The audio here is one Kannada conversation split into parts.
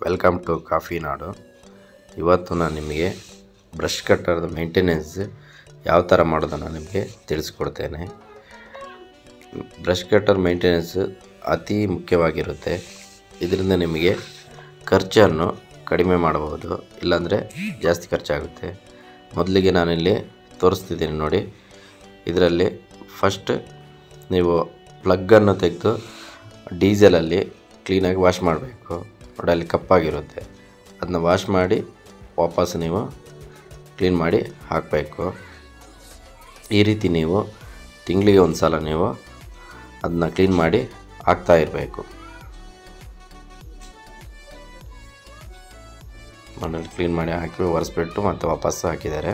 ವೆಲ್ಕಮ್ ಟು ಕಾಫಿ ನಾಡು. ಇವತ್ತು ನಾನು ನಿಮಗೆ ಬ್ರಷ್ ಕಟ್ಟರ್ದ ಮೇಂಟೆನೆನ್ಸ್ ಯಾವ ಥರ ಮಾಡೋದನ್ನು ನಿಮಗೆ ತಿಳಿಸ್ಕೊಡ್ತೇನೆ. ಬ್ರಷ್ ಕಟ್ಟರ್ ಮೇಂಟೆನೆನ್ಸ್ ಅತಿ ಮುಖ್ಯವಾಗಿರುತ್ತೆ. ಇದರಿಂದ ನಿಮಗೆ ಖರ್ಚನ್ನು ಕಡಿಮೆ ಮಾಡಬಹುದು, ಇಲ್ಲಾಂದರೆ ಜಾಸ್ತಿ ಖರ್ಚಾಗುತ್ತೆ. ಮೊದಲಿಗೆ ನಾನಿಲ್ಲಿ ತೋರಿಸ್ತಿದ್ದೀನಿ ನೋಡಿ. ಇದರಲ್ಲಿ ಫಸ್ಟ್ ನೀವು ಪ್ಲಗ್ಗನ್ನು ತೆಗೆದು ಡೀಸೆಲಲ್ಲಿ ಕ್ಲೀನಾಗಿ ವಾಶ್ ಮಾಡಬೇಕು. ನೋಡಿ, ಅಲ್ಲಿ ಕಪ್ಪಾಗಿರುತ್ತೆ, ಅದನ್ನ ವಾಶ್ ಮಾಡಿ ವಾಪಸ್ ನೀವು ಕ್ಲೀನ್ ಮಾಡಿ ಹಾಕಬೇಕು. ಈ ರೀತಿ ನೀವು ತಿಂಗಳಿಗೆ ಒಂದು ಸಲ ನೀವು ಅದನ್ನ ಕ್ಲೀನ್ ಮಾಡಿ ಹಾಕ್ತಾ ಇರಬೇಕು. ಮನೇಲಿ ಕ್ಲೀನ್ ಮಾಡಿ ಹಾಕಿ ಒರೆಸ್ಬಿಟ್ಟು ಮತ್ತೆ ವಾಪಸ್ ಹಾಕಿದ್ದಾರೆ.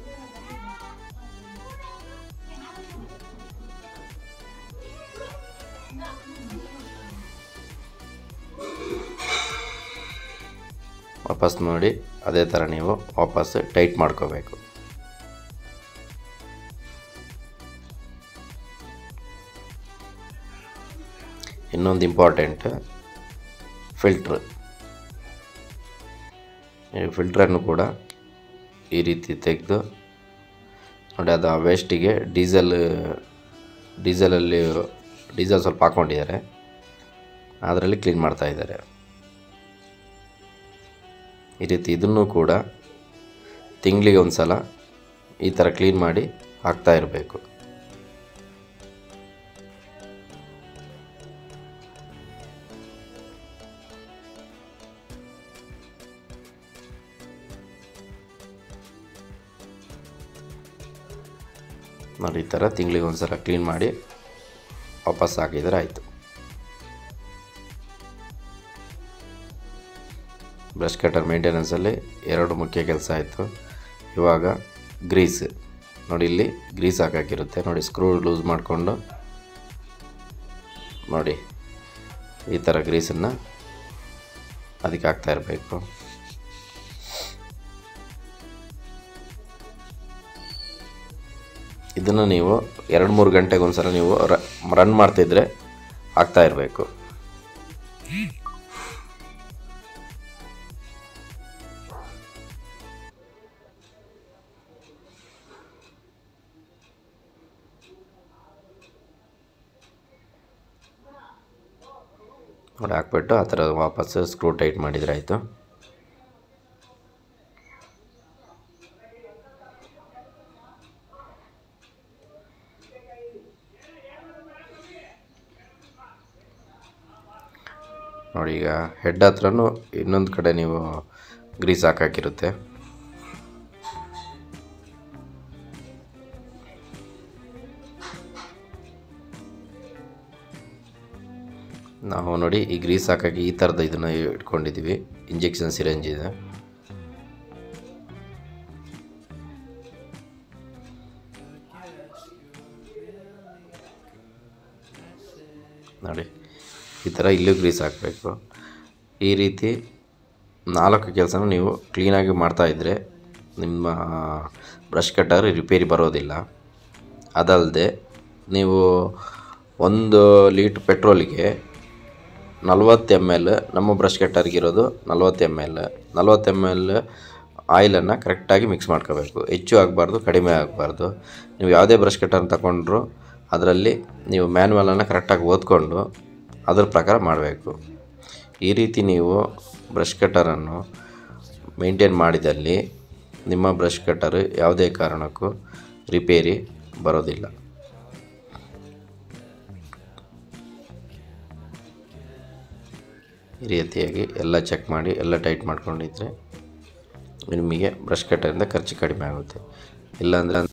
ವಾಪಸ್ ನೋಡಿ ಅದೇ ಥರ ನೀವು ವಾಪಸ್ ಟೈಟ್ ಮಾಡ್ಕೋಬೇಕು. ಇನ್ನೊಂದು ಇಂಪಾರ್ಟೆಂಟ್, ಫಿಲ್ಟ್ರ್. ಈ ಫಿಲ್ಟ್ರನ್ನು ಕೂಡ ಈ ರೀತಿ ತೆಗೆದು ನೋಡಿ, ಅದು ಆ ವೇಸ್ಟಿಗೆ ಡೀಸೆಲ್ ಸ್ವಲ್ಪ ಹಾಕ್ಕೊಂಡಿದ್ದಾರೆ, ಅದರಲ್ಲಿ ಕ್ಲೀನ್ ಮಾಡ್ತಾ ಇದ್ದಾರೆ. ಈ ರೀತಿ ಇದನ್ನು ಕೂಡ ತಿಂಗಳಿಗೆ ಒಂದು ಸಲ ಈ ಥರ ಕ್ಲೀನ್ ಮಾಡಿ ಹಾಕ್ತಾ ಇರಬೇಕು. ನೋಡಿ, ಈ ಥರ ತಿಂಗಳಿಗೆ ಒಂದು ಸಲ ಕ್ಲೀನ್ ಮಾಡಿ ವಾಪಸ್ ಹಾಕಿದರೆ ಆಯಿತು. ಬ್ರಷ್ ಕಟರ್ ಮೇಂಟೆನೆನ್ಸಲ್ಲಿ ಎರಡು ಮುಖ್ಯ ಕೆಲಸ ಆಯಿತು. ಇವಾಗ ಗ್ರೀಸ್ ನೋಡಿ, ಇಲ್ಲಿ ಗ್ರೀಸ್ ಹಾಕಿರುತ್ತೆ ನೋಡಿ. ಸ್ಕ್ರೂ ಲೂಸ್ ಮಾಡಿಕೊಂಡು ನೋಡಿ ಈ ಥರ ಗ್ರೀಸನ್ನು ಅದಕ್ಕೆ ಹಾಕ್ತಾ ಇರಬೇಕು. ಇದನ್ನು ನೀವು 2-3 ಗಂಟೆಗೆ ಒಂದು ಸಲ ನೀವು ರನ್ ಮಾಡ್ತಿದ್ರೆ ಹಾಕ್ತಾ ಇರಬೇಕು. ನೋಡಿ, ಹಾಕ್ಬಿಟ್ಟು ಆ ಥರ ವಾಪಸ್ ಸ್ಕ್ರೂ ಟೈಟ್ ಮಾಡಿದರೆ ಆಯಿತು. ನೋಡಿ, ಈಗ ಹೆಡ್ ಹತ್ರನೂ ಇನ್ನೊಂದು ಕಡೆ ನೀವು ಗ್ರೀಸ್ ಹಾಕಿರುತ್ತೆ. ನಾವು ನೋಡಿ ಈ ಗ್ರೀಸ್ ಹಾಕಿ ಈ ಥರದ ಇದನ್ನು ಇಟ್ಕೊಂಡಿದ್ದೀವಿ. ಇಂಜೆಕ್ಷನ್ ಸಿರಿಂಜ್ ಇದೆ ನೋಡಿ. ಈ ಥರ ಇಲ್ಲೂ ಗ್ರೀಸ್ ಹಾಕಬೇಕು. ಈ ರೀತಿ 4 ಕೆಲಸನೂ ನೀವು ಕ್ಲೀನಾಗಿ ಮಾಡ್ತಾಯಿದ್ರೆ ನಿಮ್ಮ ಬ್ರಷ್ ಕಟ್ಟರ್ ರಿಪೇರಿ ಬರೋದಿಲ್ಲ. ಅದಲ್ಲದೆ ನೀವು 1 ಲೀಟ್ರ್ ಪೆಟ್ರೋಲಿಗೆ 40 ml, ನಮ್ಮ ಬ್ರಷ್ ಕಟ್ಟರ್ಗಿರೋದು 40 ml ಆಯಿಲನ್ನು ಕರೆಕ್ಟಾಗಿ ಮಿಕ್ಸ್ ಮಾಡ್ಕೋಬೇಕು. ಹೆಚ್ಚು ಆಗಬಾರ್ದು, ಕಡಿಮೆ ಆಗಬಾರ್ದು. ನೀವು ಯಾವುದೇ ಬ್ರಷ್ ಕಟ್ಟರ್ ತಗೊಂಡ್ರು ಅದರಲ್ಲಿ ನೀವು ಮ್ಯಾನ್ಯುವಲನ್ನು ಕರೆಕ್ಟಾಗಿ ಓದ್ಕೊಂಡು ಅದ್ರ ಪ್ರಕಾರ ಮಾಡಬೇಕು. ಈ ರೀತಿ ನೀವು ಬ್ರಷ್ ಕಟ್ಟರನ್ನು ಮೇಂಟೈನ್ ಮಾಡಿದಲ್ಲಿ ನಿಮ್ಮ ಬ್ರಷ್ ಕಟ್ಟರ್ ಯಾವುದೇ ಕಾರಣಕ್ಕೂ ರಿಪೇರಿ ಬರೋದಿಲ್ಲ. ಈ ರೀತಿಯಾಗಿ ಎಲ್ಲ ಚೆಕ್ ಮಾಡಿ ಎಲ್ಲ ಟೈಟ್ ಮಾಡ್ಕೊಂಡಿದ್ರೆ ನಿಮಗೆ ಬ್ರಷ್ ಕಟ್ಟರಿಂದ ಖರ್ಚು ಕಡಿಮೆ ಆಗುತ್ತೆ. ಇಲ್ಲಾಂದರೆ